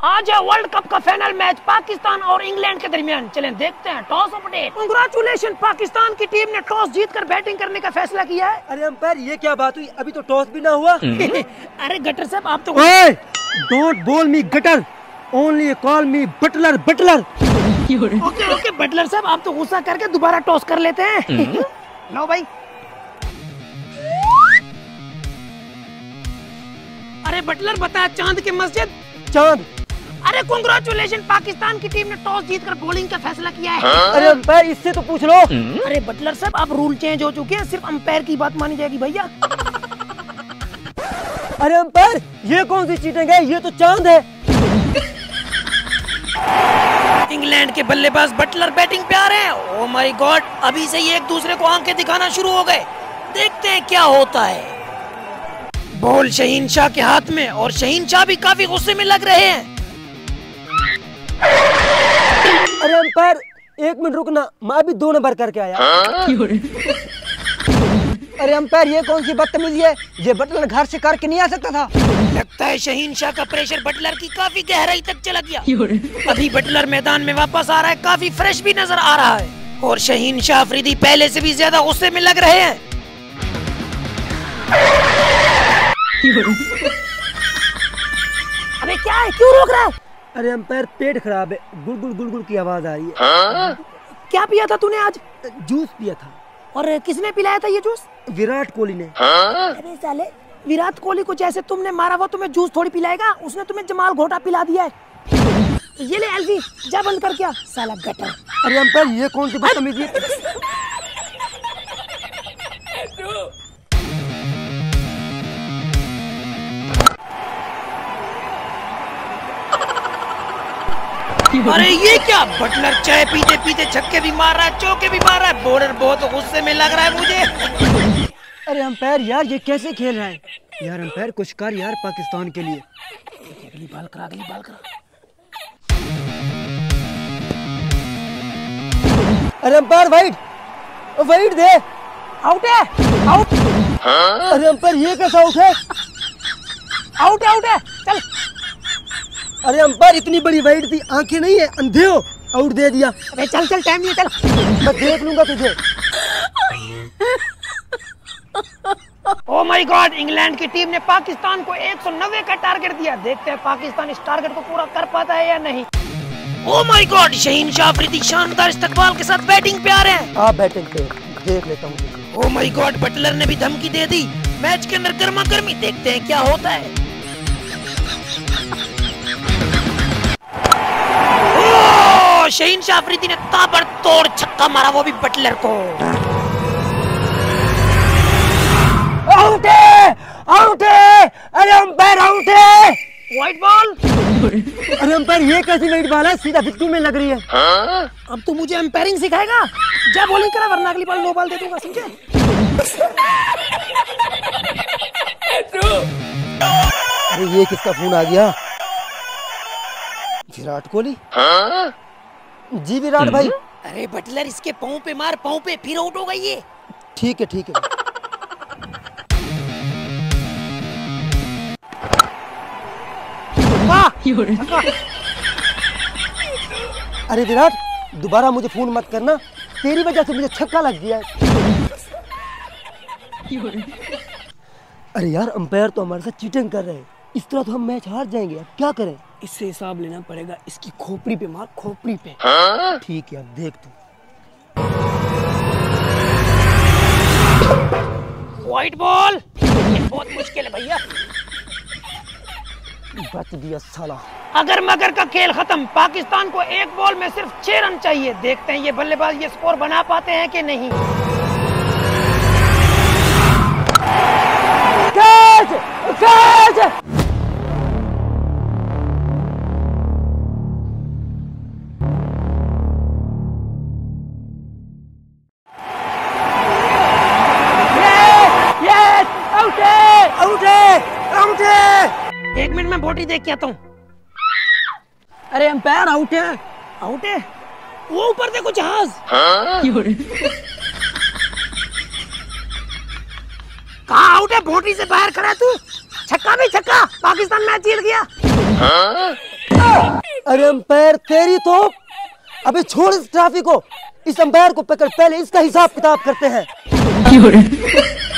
आज है world cup का फाइनल मैच पाकिस्तान और इंग्लैंड के दरमियान। चलें देखते हैं टॉस अपडेट। कांग्रेचुलेशन, पाकिस्तान की टीम ने टॉस जीतकर बैटिंग करने का फैसला किया है। अरे अंपायर ये क्या बात हुई, अभी तो टॉस भी ना हुआ। अरे गटर साहब आप तो डोंट बोल me gutter, only call me Butler Butler. Okay okay Butler साहब आप तो गुस्सा करके दोबारा टॉस कर लेते हैं। लो भाई। अरे बटलर बता, चांद की मस्जिद चांद। अरे कांग्रेचुलेशन, पाकिस्तान की टीम ने टॉस जीतकर बॉलिंग का फैसला किया है। अरे अंपायर इससे तो पूछ लो। अरे बटलर साहब आप रूल चेंज हो चुके हैं, सिर्फ अंपायर की बात मानी जाएगी भैया। अरे अंपायर ये कौन सी चीटिंग है, ये तो चांद है। इंग्लैंड के बल्लेबाज बटलर बैटिंग पे आ रहे हैं। ओह माय गॉड, अभी से ये एक दूसरे को आंखें दिखाना शुरू हो गए। देखते हैं क्या होता है। बॉल शहीन शाह के हाथ में और शहीन शाह भी काफी गुस्से में लग रहे हैं। अरे अंपायर 1 मिनट रुकना, मैं अभी 2 नंबर करके आया। अरे अंपायर ये कौन सी बदतमीजी है, ये बटलर घर से करके नहीं आ सकता था। लगता है शहीन शाह का प्रेशर बटलर की काफी गहराई तक चला गया। अभी बटलर मैदान में वापस आ रहा है, काफी फ्रेश भी नजर आ रहा है और शहीन शाह अफरीदी पहले से भी ज्यादा गुस्से में लग रहे हैं। अबे क्या है, क्यों रोक रहा है? अरे अंपायर पेट खराब है, गुलगुल गुलगुल की आवाज आ रही है। क्या पिया था तूने आज? जूस पिया था। और किसने पिलाया था ये जूस? विराट कोहली ने। अरे साले, विराट कोहली को जैसे तुमने मारा वो तुम्हें जूस थोड़ी पिलाएगा, उसने तुम्हें जमाल घोटा पिला दिया है। ये ले एल्फी, जा बंद कर, क्या साला गटर। अरे अंपायर ये कौन सी बदतमीजी है। अरे ये क्या, बटलर चाय पीते पीते छक्के भी मार रहा है, चौके भी मार रहा है। बॉलर बहुत गुस्से में लग रहा है मुझे। अरे अंपायर यार ये कैसे खेल रहा है यार, अंपायर कुछ कर यार पाकिस्तान के लिए। अगली बाल करा, अगली बाल करा। अरे अंपायर वाइड वाइड दे। आउट है, आउट। अरे अंपायर ये कैसा आउट है? आउट है, आउट है, चल। अरे अंपायर इतनी बड़ी वाइड थी, आंखें नहीं है, अंधे हो, आउट दे दिया। अबे चल चल, टाइम नहीं, चल। मैं देख लूंगा तुझे। ओह माय गॉड, इंग्लैंड की टीम ने पाकिस्तान को 190 का टारगेट दिया। देखते हैं पाकिस्तान इस टारगेट को पूरा कर पाता है या नहीं। Oh my God, Shaheen Shah Afridi शानदार इस्तकबाल के साथ बैटिंग पे आ रहे हैं। आप बैटिंग पे देख लेता हूँ। ओह माय गॉड, बटलर ने भी धमकी दे दी। मैच के अंदर गर्मा गर्मी, देखते हैं क्या होता है। ओह, शहीन शाह अफरीदी ने ताबड़तोड़ छक्का मारा, वो भी बटलर को। आउट है, आउट है। अरे अंपायर आउट है। White ball. अरे अंपायर ये कैसी वाइट बॉल है, सीधा फिफ्टी में लग रही है। अब तू मुझे अंपायरिंग सिखाएगा? जा बॉलिंग करा, वरना अगली बार नो बॉल दे दूंगा, समझे? अरे ये किसका फोन आ गया? विराट कोहली। जी विराट भाई। अरे बटलर इसके पाँव पे मार, पाँव पे, फिर आउट हो गई ये। ठीक है ठीक है। अरे विराट दोबारा मुझे फोन मत करना, तेरी वजह से मुझे छक्का लग गया है। अरे यार अंपायर तो हमारे साथ चीटिंग कर रहे हैं, इस तरह तो हम मैच हार जाएंगे। अब क्या करें? इससे हिसाब लेना पड़ेगा, इसकी खोपड़ी पे मार, खोपड़ी पे। ठीक है अब देख तू। व्हाइट बॉल, ये बहुत मुश्किल है भैया। बच दिया साला। अगर मगर का खेल खत्म, पाकिस्तान को एक बॉल में सिर्फ 6 रन चाहिए। देखते हैं ये बल्लेबाज ये स्कोर बना पाते हैं कि नहीं। कैच! कैच! आउट है, आउट है, आउट है। 1 मिनट में बोटी देख के आता हूँ। अरे अंपायर आउट है। आउट है, वो ऊपर देखो जहाज। कहाँ आउट है? बोटी से बाहर खड़ा है तू। छक्का भी छक्का, पाकिस्तान मैच जीत गया। अरे अंपायर तेरी तो, अबे छोड़ इस ट्रॉफी को, इस अंपायर को पकड़, पहले इसका हिसाब किताब करते हैं।